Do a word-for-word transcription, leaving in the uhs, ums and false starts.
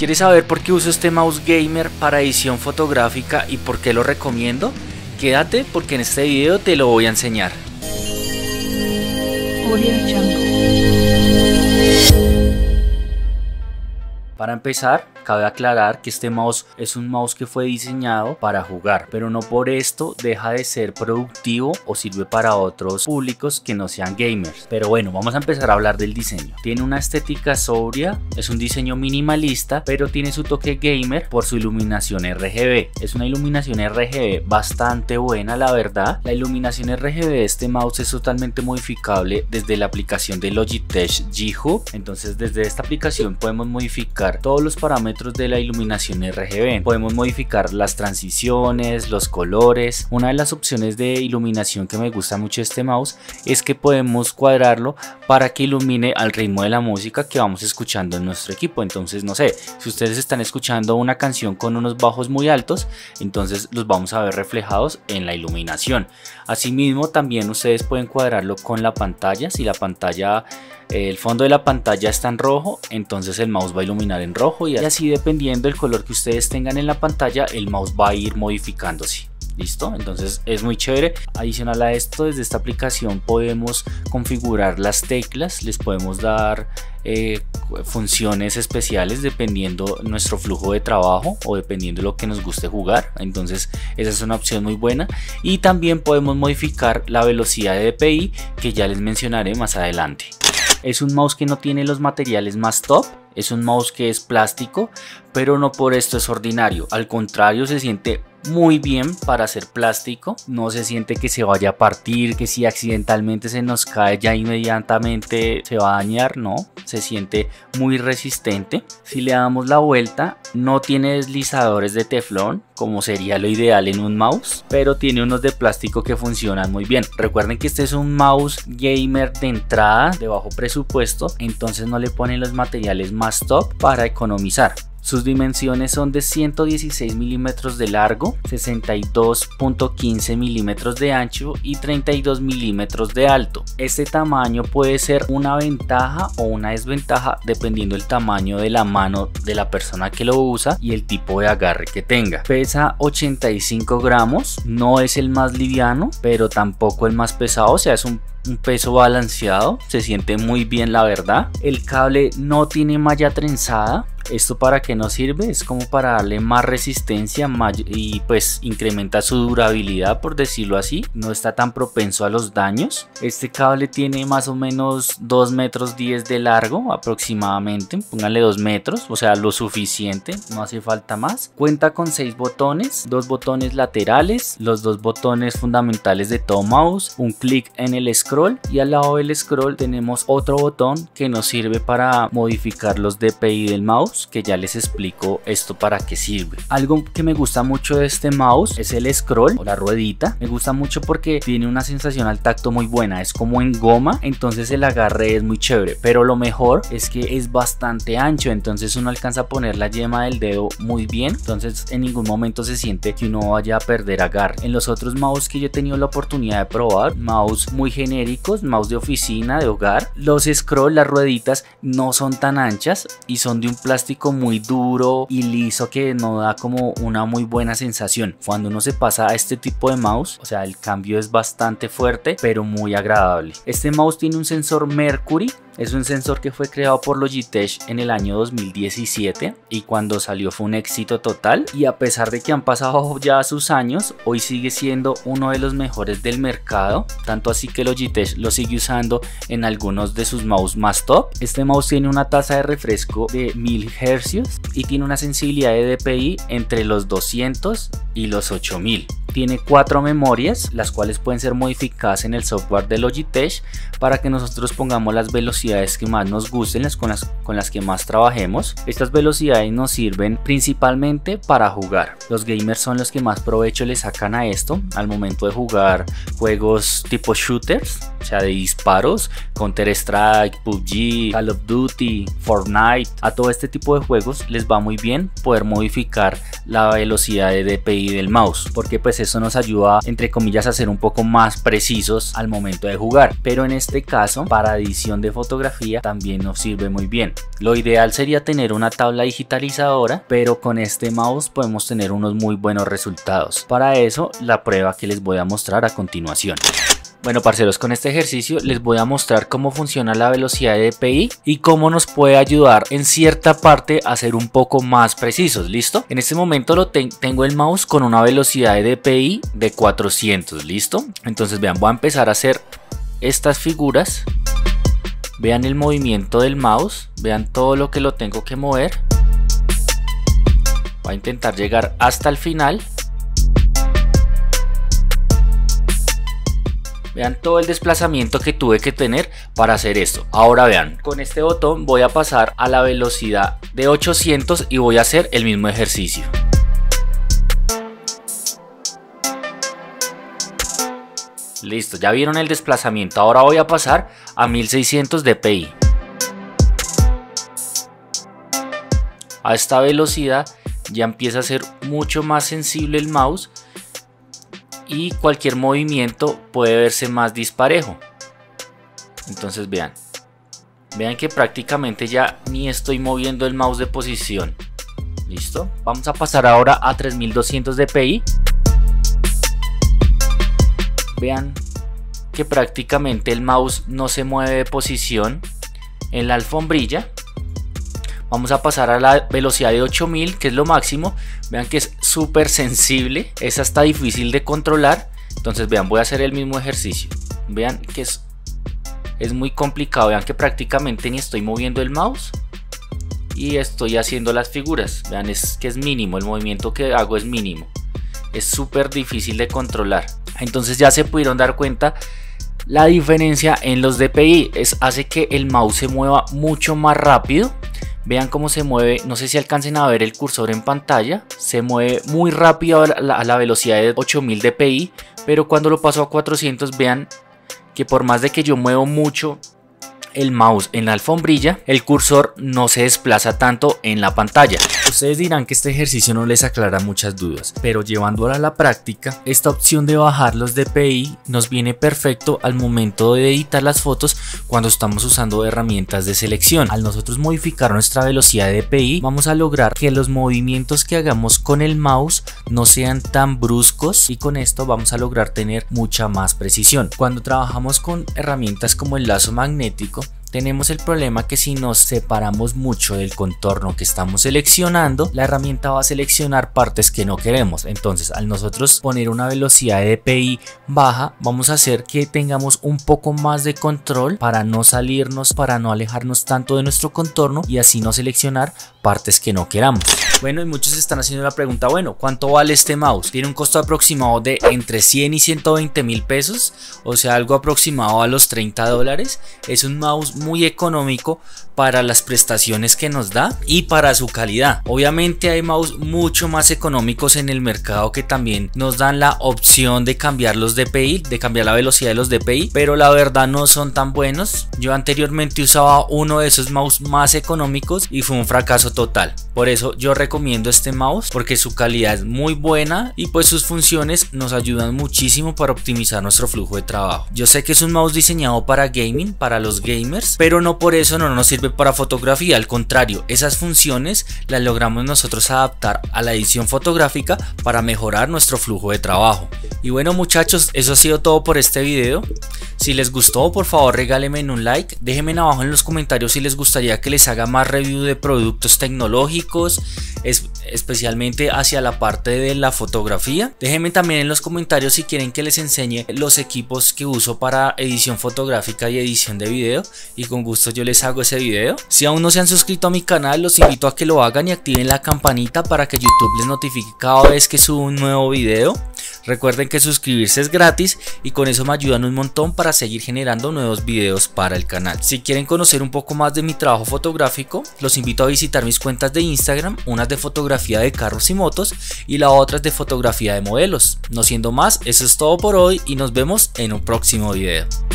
¿Quieres saber por qué uso este mouse gamer para edición fotográfica y por qué lo recomiendo? Quédate porque en este video te lo voy a enseñar. Para empezar, cabe aclarar que este mouse es un mouse que fue diseñado para jugar, pero no por esto deja de ser productivo o sirve para otros públicos que no sean gamers. Pero bueno, vamos a empezar a hablar del diseño. Tiene una estética sobria, es un diseño minimalista, pero tiene su toque gamer por su iluminación R G B. Es una iluminación R G B bastante buena, la verdad. La iluminación R G B de este mouse es totalmente modificable desde la aplicación de Logitech G Hub. Entonces, desde esta aplicación podemos modificar todos los parámetros de la iluminación R G B. Podemos modificar las transiciones, los colores. Una de las opciones de iluminación que me gusta mucho de este mouse es que podemos cuadrarlo para que ilumine al ritmo de la música que vamos escuchando en nuestro equipo. Entonces, no sé, si ustedes están escuchando una canción con unos bajos muy altos, entonces los vamos a ver reflejados en la iluminación. Asimismo, también ustedes pueden cuadrarlo con la pantalla. Si la pantalla el fondo de la pantalla está en rojo, entonces el mouse va a iluminar en rojo, y así dependiendo del color que ustedes tengan en la pantalla, el mouse va a ir modificándose. ¿Listo? Entonces es muy chévere. Adicional a esto, desde esta aplicación podemos configurar las teclas, les podemos dar eh, funciones especiales dependiendo nuestro flujo de trabajo o dependiendo de lo que nos guste jugar. Entonces esa es una opción muy buena, y también podemos modificar la velocidad de D P I, que ya les mencionaré más adelante. Es un mouse que no tiene los materiales más top. Es un mouse que es plástico, pero no por esto es ordinario. Al contrario, se siente muy bien para ser plástico. No se siente que se vaya a partir, que si accidentalmente se nos cae ya inmediatamente se va a dañar. No, se siente muy resistente. Si le damos la vuelta, no tiene deslizadores de teflón, como sería lo ideal en un mouse, pero tiene unos de plástico que funcionan muy bien. Recuerden que este es un mouse gamer de entrada, de bajo presupuesto, entonces no le ponen los materiales más top para economizar. Sus dimensiones son de ciento dieciséis milímetros de largo, sesenta y dos punto quince milímetros de ancho y treinta y dos milímetros de alto. Este tamaño puede ser una ventaja o una desventaja dependiendo del tamaño de la mano de la persona que lo usa y el tipo de agarre que tenga. Pesa ochenta y cinco gramos, no es el más liviano, pero tampoco el más pesado, o sea, es un Un peso balanceado, se siente muy bien, la verdad. El cable no tiene malla trenzada. ¿Esto para qué nos sirve? Es como para darle más resistencia y pues incrementa su durabilidad, por decirlo así. No está tan propenso a los daños. Este cable tiene más o menos dos metros diez de largo aproximadamente. Pónganle dos metros, o sea, lo suficiente, no hace falta más. Cuenta con seis botones, dos botones laterales, los dos botones fundamentales de todo mouse, un clic en el scroll, y al lado del scroll tenemos otro botón que nos sirve para modificar los D P I del mouse, que ya les explico esto para qué sirve. Algo que me gusta mucho de este mouse es el scroll o la ruedita. Me gusta mucho porque tiene una sensación al tacto muy buena, es como en goma, entonces el agarre es muy chévere, pero lo mejor es que es bastante ancho, entonces uno alcanza a poner la yema del dedo muy bien, entonces en ningún momento se siente que uno vaya a perder agarre. En los otros mouse que yo he tenido la oportunidad de probar, mouse muy genéricos, mouse de oficina, de hogar, los scroll, las rueditas no son tan anchas y son de un plástico muy duro y liso que no da como una muy buena sensación. Cuando uno se pasa a este tipo de mouse, o sea, el cambio es bastante fuerte pero muy agradable. Este mouse tiene un sensor Mercury. Es un sensor que fue creado por Logitech en el año dos mil diecisiete y cuando salió fue un éxito total, y a pesar de que han pasado ya sus años, hoy sigue siendo uno de los mejores del mercado, tanto así que Logitech lo sigue usando en algunos de sus mouse más top. Este mouse tiene una tasa de refresco de mil hercios y tiene una sensibilidad de D P I entre los doscientos y los ocho mil. Tiene cuatro memorias, las cuales pueden ser modificadas en el software de Logitech para que nosotros pongamos las velocidades que más nos gusten, las con, las con las que más trabajemos. Estas velocidades nos sirven principalmente para jugar. Los gamers son los que más provecho le sacan a esto al momento de jugar juegos tipo shooters, o sea, de disparos, Counter Strike, P U B G, Call of Duty, Fortnite. A todo este tipo de juegos les va muy bien poder modificar la velocidad de D P I I del mouse, porque pues eso nos ayuda entre comillas a ser un poco más precisos al momento de jugar, pero en este caso para edición de fotografía también nos sirve muy bien. Lo ideal sería tener una tabla digitalizadora, pero con este mouse podemos tener unos muy buenos resultados. Para eso la prueba que les voy a mostrar a continuación. Bueno, parceros, con este ejercicio les voy a mostrar cómo funciona la velocidad de D P I y cómo nos puede ayudar en cierta parte a ser un poco más precisos. ¿Listo? En este momento lo ten tengo el mouse con una velocidad de D P I de cuatrocientos. ¿Listo? Entonces vean, voy a empezar a hacer estas figuras. Vean el movimiento del mouse, vean todo lo que lo tengo que mover. Voy a intentar llegar hasta el final. Vean todo el desplazamiento que tuve que tener para hacer esto. Ahora vean, con este botón voy a pasar a la velocidad de ochocientos y voy a hacer el mismo ejercicio. Listo, ya vieron el desplazamiento. Ahora voy a pasar a mil seiscientos D P I. A esta velocidad ya empieza a ser mucho más sensible el mouse y cualquier movimiento puede verse más disparejo. Entonces vean, vean que prácticamente ya ni estoy moviendo el mouse de posición. Listo, vamos a pasar ahora a tres mil doscientos D P I. Vean que prácticamente el mouse no se mueve de posición en la alfombrilla. Vamos a pasar a la velocidad de ocho mil, que es lo máximo. Vean que es súper sensible, es hasta difícil de controlar. Entonces vean, voy a hacer el mismo ejercicio. Vean que es, es muy complicado. Vean que prácticamente ni estoy moviendo el mouse y estoy haciendo las figuras. Vean, es que es mínimo, el movimiento que hago es mínimo. Es súper difícil de controlar. Entonces ya se pudieron dar cuenta la diferencia en los D P I. Es, hace que el mouse se mueva mucho más rápido. Vean cómo se mueve, no sé si alcancen a ver el cursor en pantalla, se mueve muy rápido a la, a la velocidad de ocho mil D P I, pero cuando lo paso a cuatrocientos vean que por más de que yo muevo mucho el mouse en la alfombrilla, el cursor no se desplaza tanto en la pantalla. Ustedes dirán que este ejercicio no les aclara muchas dudas, pero llevándolo a la práctica, esta opción de bajar los D P I nos viene perfecto al momento de editar las fotos cuando estamos usando herramientas de selección. Al nosotros modificar nuestra velocidad de D P I, vamos a lograr que los movimientos que hagamos con el mouse no sean tan bruscos y con esto vamos a lograr tener mucha más precisión. Cuando trabajamos con herramientas como el lazo magnético, tenemos el problema que si nos separamos mucho del contorno que estamos seleccionando, la herramienta va a seleccionar partes que no queremos. Entonces, al nosotros poner una velocidad de D P I baja, vamos a hacer que tengamos un poco más de control para no salirnos, para no alejarnos tanto de nuestro contorno y así no seleccionar partes que no queramos. Bueno, y muchos están haciendo la pregunta, bueno, ¿cuánto vale este mouse? Tiene un costo aproximado de entre cien y ciento veinte mil pesos, o sea, algo aproximado a los treinta dólares. Es un mouse muy económico para las prestaciones que nos da y para su calidad. Obviamente hay mouse mucho más económicos en el mercado que también nos dan la opción de cambiar los D P I, de cambiar la velocidad de los D P I, pero la verdad no son tan buenos. Yo anteriormente usaba uno de esos mouse más económicos y fue un fracaso total. Por eso yo recomiendo este mouse, porque su calidad es muy buena y pues sus funciones nos ayudan muchísimo para optimizar nuestro flujo de trabajo. Yo sé que es un mouse diseñado para gaming, para los gamers, pero no por eso no nos sirve para fotografía. Al contrario, esas funciones las logramos nosotros adaptar a la edición fotográfica para mejorar nuestro flujo de trabajo. Y bueno, muchachos, eso ha sido todo por este video. Si les gustó, por favor regálenme un like, déjenme abajo en los comentarios si les gustaría que les haga más review de productos tecnológicos, es, especialmente hacia la parte de la fotografía. Déjenme también en los comentarios si quieren que les enseñe los equipos que uso para edición fotográfica y edición de video, y con gusto yo les hago ese video. Si aún no se han suscrito a mi canal, los invito a que lo hagan y activen la campanita para que YouTube les notifique cada vez que subo un nuevo video. Recuerden que suscribirse es gratis y con eso me ayudan un montón para seguir generando nuevos videos para el canal. Si quieren conocer un poco más de mi trabajo fotográfico, los invito a visitar mis cuentas de Instagram, unas de fotografía de carros y motos y la otra es de fotografía de modelos. No siendo más, eso es todo por hoy y nos vemos en un próximo video.